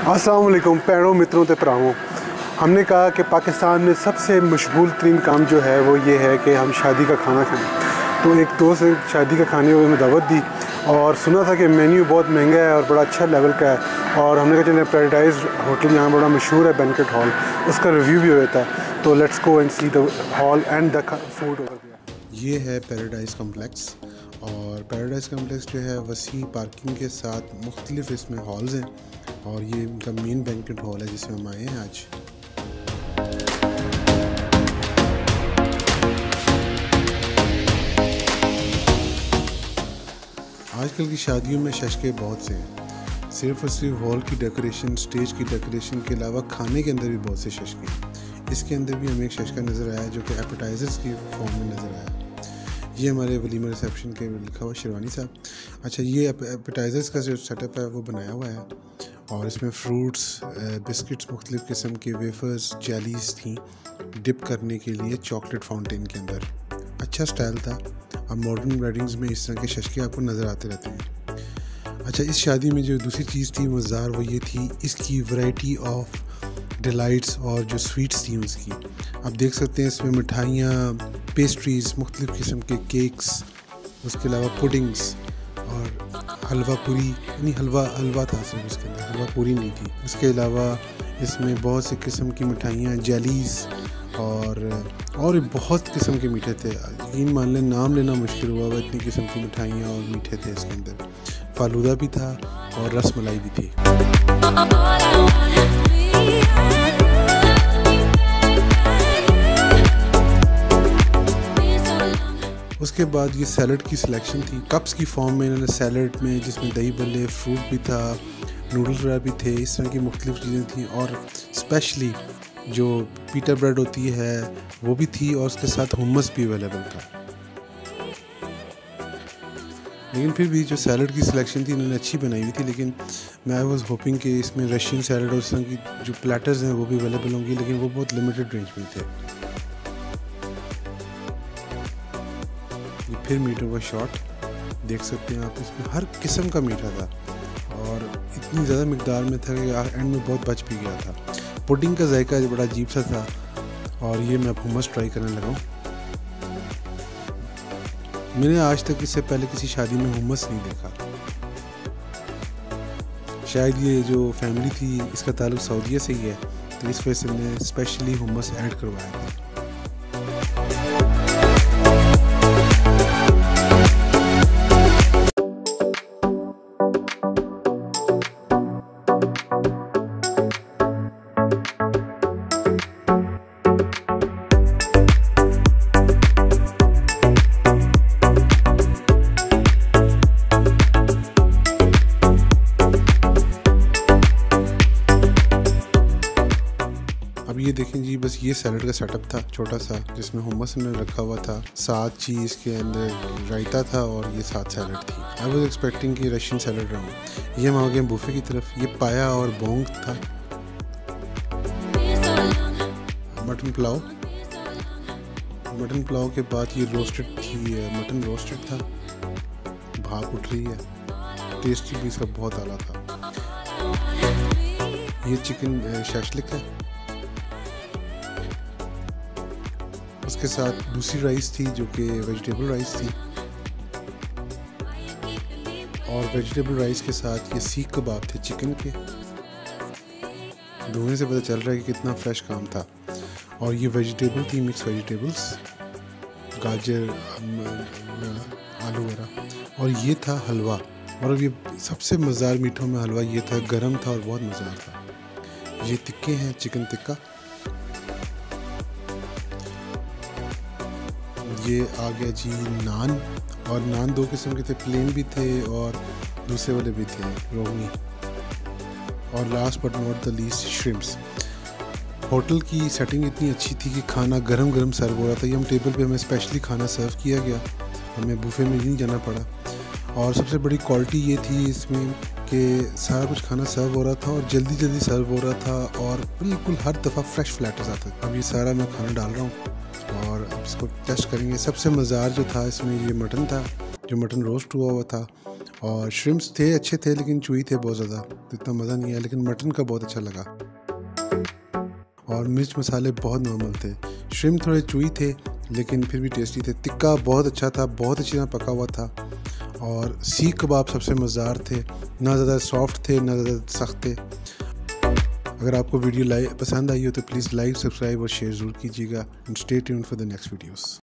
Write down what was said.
अस्सलाम वालेकुम पैरों मित्रों ते भरावों। हमने कहा कि पाकिस्तान में सबसे मशगूल तरीन काम जो है वो ये है कि हम शादी का खाना खाएं। तो एक दोस्त ने शादी का खाने में दावत दी और सुना था कि मेन्यू बहुत महंगा है और बड़ा अच्छा लेवल का है, और हमने कहा चलिए पैराडाइज होटल यहाँ बड़ा मशहूर है बैंकेट हॉल, उसका रिव्यू भी होता है। तो let's go and see the hall and the food over there. ये है पैराडाइज कम्प्लेक्स, और पैराडाइज कम्प्लेक्स जो है वसी पार्किंग के साथ मुख्तलिफ इसमें हॉल्स हैं, और ये इनका मेन बैंकेट हॉल है जिसमें हम आए हैं आज। आजकल की शादियों में शशके बहुत से हैं, सिर्फ और सिर्फ हॉल की डेकोरेशन, स्टेज की डेकोरेशन के अलावा खाने के अंदर भी बहुत से शशके हैं। इसके अंदर भी हमें एक शशका नज़र आया जो कि एपेटाइजर्स की फॉर्म में नज़र आया। ये हमारे वलीमा रिसेप्शन के लिखा हुआ शेरवानी साहब। अच्छा, ये एपेटाइजर्स का जो सेटअप है वो बनाया हुआ है, और इसमें फ्रूट्स, बिस्किट्स, मुख्तलिफ़ किस्म के वेफर्स, जेलीज थी डिप करने के लिए चॉकलेट फाउंटेन के अंदर। अच्छा स्टाइल था। अब मॉडर्न वेडिंग्स में इस तरह के शशके आपको नज़र आते रहते हैं। अच्छा, इस शादी में जो दूसरी चीज़ थी मज़ेदार वो ये थी इसकी वैरायटी ऑफ डिलाइट्स और जो स्वीट्स थी उसकी। आप देख सकते हैं इसमें मिठाइयाँ, पेस्ट्रीज़, मुख्तलिफ़ किस्म के केक्स, उसके अलावा पुडिंग्स और हलवा पूरी, यानी हलवा था सिर्फ इसके अंदर, हलवा पूरी नहीं थी। इसके अलावा इसमें बहुत से किस्म की मिठाइयाँ, जेलीज़ और बहुत किस्म के मीठे थे। यकीन मान लें, नाम लेना मुश्किल हुआ वह इतनी किस्म की मिठाइयाँ और मीठे थे इसके अंदर। फालूदा भी था और रसमलाई भी थी। उसके बाद ये सैलड की सिलेक्शन थी, कप्स की फॉर्म में इन्होंने सैलड में, जिसमें दही भल्ले, फ्रूट भी था, नूडल्स वगैरह भी थे, इस तरह की मुख्तलिफ चीज़ें थी। और स्पेशली जो पीटर ब्रेड होती है वो भी थी, और उसके साथ हुम्मस भी अवेलेबल था। लेकिन फिर भी जो सैलड की सिलेक्शन थी इन्होंने अच्छी बनाई हुई थी, लेकिन मैं वाज होपिंग कि इसमें रशियन सैलड और इस तरह की जो प्लेटर्स हैं वो भी अवेलेबल होंगी, लेकिन वो बहुत लिमिटेड रेंज में थे। ये फिर मीठों का शॉट देख सकते हैं आप, इसमें हर किस्म का मीठा था और इतनी ज़्यादा मिकदार में था कि एंड में बहुत बच भी गया था। पुडिंग का जायका बड़ा अजीब सा था, और ये मैं अब हुम्मस ट्राई करने लगा हूँ। मैंने आज तक इससे पहले किसी शादी में हुम्मस नहीं देखा। शायद ये जो फैमिली थी इसका ताल्लुक सऊदीया से ही है, तो इस वजह से मैंने स्पेशली हुम्मस ऐड करवाया था। अब ये देखें जी, बस ये सैलड का सेटअप था छोटा सा, जिसमें हुम्मस में रखा हुआ था, साथ चीज़ के अंदर रायता था और ये साथ सैलड थी। आई वाज एक्सपेक्टिंग कि रशियन सैलड रहा। ये हम आ गए बूफे की तरफ। ये पाया और बोंग था, मटन पुलाव के बाद ये रोस्टेड थी, मटन रोस्टेड था, भाप उठ रही है, टेस्ट भी इसका बहुत आला था। ये चिकन शाशलिक है, उसके साथ दूसरी राइस थी जो कि वेजिटेबल राइस थी, और वेजिटेबल राइस के साथ ये सीख कबाब थे चिकन के। धोने से पता चल रहा है कि कितना फ्रेश काम था। और ये वेजिटेबल थी, मिक्स वेजिटेबल्स, गाजर, आलू वगैरह, और ये था हलवा। और ये सबसे मज़ेदार मीठों में हलवा ये था, गरम था और बहुत मज़ेदार था। ये टिक्के हैं, चिकन टिक्का। ये आ गया जी नान, और नान दो किस्म के थे, प्लेन भी थे और दूसरे वाले भी थे, रोगनी। और last but not the least, shrimps. Hotel की सेटिंग इतनी अच्छी थी कि खाना गरम गरम सर्व हो रहा था। ये हम टेबल पे हमें स्पेशली खाना सर्व किया गया, हमें बुफे में नहीं जाना पड़ा। और सबसे बड़ी क्वालिटी ये थी इसमें कि सारा कुछ खाना सर्व हो रहा था और जल्दी जल्दी सर्व हो रहा था, और बिल्कुल हर दफ़ा फ्रेश प्लेटर्स आते थे। अब ये सारा मैं खाना डाल रहा हूँ और अब इसको टेस्ट करेंगे। सबसे मज़ेदार जो था इसमें ये मटन था, जो मटन रोस्ट हुआ था, और श्रिम्प्स थे अच्छे थे लेकिन चूई थे बहुत ज़्यादा, तो इतना मज़ा नहीं आया। लेकिन मटन का बहुत अच्छा लगा और मिर्च मसाले बहुत नॉर्मल थे। श्रिम्प थोड़े चूई थे लेकिन फिर भी टेस्टी थे। टिक्का बहुत अच्छा था, बहुत अच्छी तरह पका हुआ था। और सीख कबाब सबसे मज़ेदार थे, ना ज़्यादा सॉफ्ट थे ना ज़्यादा सख्त थे। अगर आपको वीडियो पसंद आई हो तो प्लीज़ लाइक, सब्सक्राइब और शेयर ज़रूर कीजिएगा। And stay tuned for the next videos.